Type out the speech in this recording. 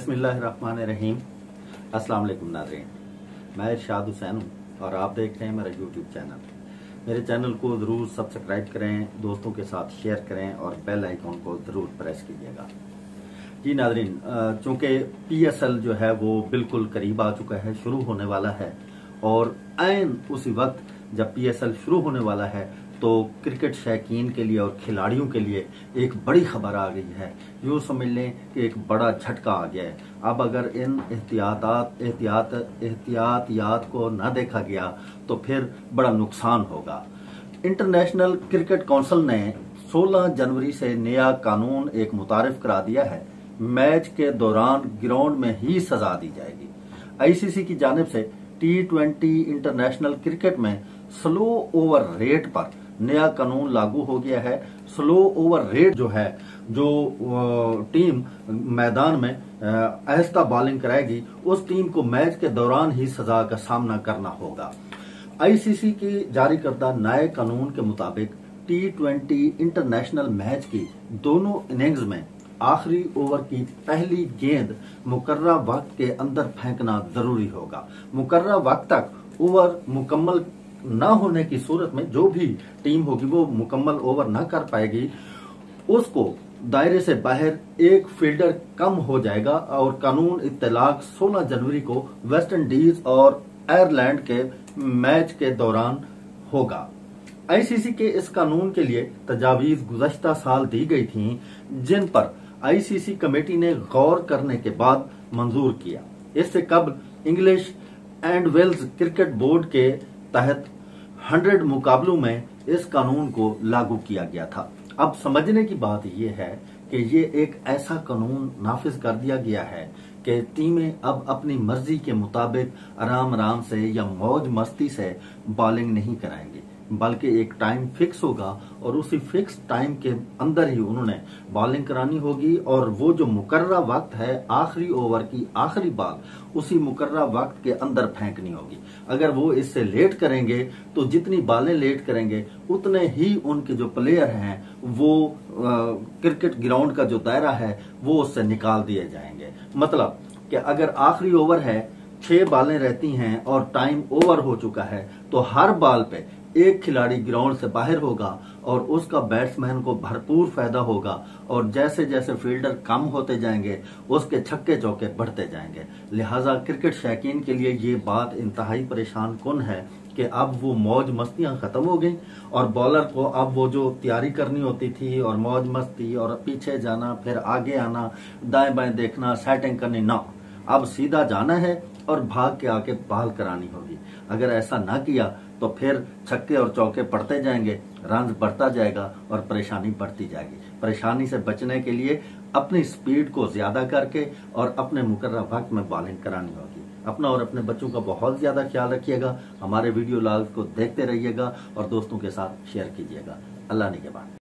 बिस्मिल्लाहिर्रहमानिर्रहीम। अस्सलाम वालेकुम नाज़रीन, मैं इरशाद हुसैन हूँ और आप देख रहे हैं मेरा यूट्यूब चैनल। मेरे चैनल को ज़रूर सब्सक्राइब करें, दोस्तों के साथ शेयर करें और बेल आइकॉन को ज़रूर प्रेस कीजिएगा। जी नाज़रीन, चूँकि PSL जो है वो बिल्कुल करीब आ चुका है, शुरू होने वाला है और ऐन उसी वक्त जब PSL शुरू होने वाला है तो क्रिकेट शौकीन के लिए और खिलाड़ियों के लिए एक बड़ी खबर आ गई है। यूँ समझ लें कि एक बड़ा झटका आ गया है। अब अगर इन एहतियात को ना देखा गया तो फिर बड़ा नुकसान होगा। इंटरनेशनल क्रिकेट काउंसिल ने 16 जनवरी से नया कानून एक मुतारिफ करा दिया है। मैच के दौरान ग्राउंड में ही सजा दी जाएगी। ICC की जानिब से T20 इंटरनेशनल क्रिकेट में स्लो ओवर रेट पर नया कानून लागू हो गया है। स्लो ओवर रेट जो है, जो टीम मैदान में आहिस्ता बॉलिंग कराएगी उस टीम को मैच के दौरान ही सजा का सामना करना होगा। ICC की जारी करदा नए कानून के मुताबिक T20 इंटरनेशनल मैच की दोनों इनिंग्स में आखिरी ओवर की पहली गेंद मुकर्ररा वक्त के अंदर फेंकना जरूरी होगा। मुकर्ररा वक्त तक ओवर मुकम्मल न होने की सूरत में जो भी टीम होगी वो मुकम्मल ओवर न कर पाएगी, उसको दायरे से बाहर एक फील्डर कम हो जाएगा। और कानून इत्तलाक 16 जनवरी को वेस्ट इंडीज और आयरलैंड के मैच के दौरान होगा। ICC के इस कानून के लिए तजावीज गुज़श्ता साल दी गई थीं, जिन पर ICC कमेटी ने गौर करने के बाद मंजूर किया। इससे कबल English and Wales cricket board के तहत 100 मुकाबलों में इस कानून को लागू किया गया था। अब समझने की बात यह है कि ये एक ऐसा कानून नाफिज कर दिया गया है कि टीमें अब अपनी मर्जी के मुताबिक आराम आराम से या मौज मस्ती से बॉलिंग नहीं कराएंगे, बल्कि एक टाइम फिक्स होगा और उसी फिक्स टाइम के अंदर ही उन्होंने बॉलिंग करानी होगी। और वो जो मुकर्ररा वक्त है, आखिरी ओवर की आखिरी बॉल उसी मुकर्ररा वक्त के अंदर फेंकनी होगी। अगर वो इससे लेट करेंगे तो जितनी बॉलें लेट करेंगे उतने ही उनके जो प्लेयर हैं वो क्रिकेट ग्राउंड का जो दायरा है वो उससे निकाल दिए जाएंगे। मतलब कि अगर आखिरी ओवर है, 6 बॉलें रहती हैं और टाइम ओवर हो चुका है तो हर बॉल पे एक खिलाड़ी ग्राउंड से बाहर होगा और उसका बैट्समैन को भरपूर फायदा होगा। और जैसे जैसे फील्डर कम होते जाएंगे उसके छक्के चौके बढ़ते जाएंगे। लिहाजा क्रिकेट शौकीन के लिए ये बात इंतहाई परेशान कुन है कि अब वो मौज मस्तियां खत्म हो गई और बॉलर को अब वो जो तैयारी करनी होती थी और मौज मस्ती और पीछे जाना फिर आगे आना, दाएं बाएं देखना, सेटिंग करनी, ना, अब सीधा जाना है और भाग के आके बॉल करानी होगी। अगर ऐसा ना किया तो फिर छक्के और चौके पड़ते जाएंगे, रन बढ़ता जाएगा और परेशानी बढ़ती जाएगी। परेशानी से बचने के लिए अपनी स्पीड को ज्यादा करके और अपने मुकर्रर वक्त में बॉलिंग करानी होगी। अपना और अपने बच्चों का बहुत ज्यादा ख्याल रखिएगा। हमारे वीडियो लाइव को देखते रहिएगा और दोस्तों के साथ शेयर कीजिएगा। अल्लाह निगहबान।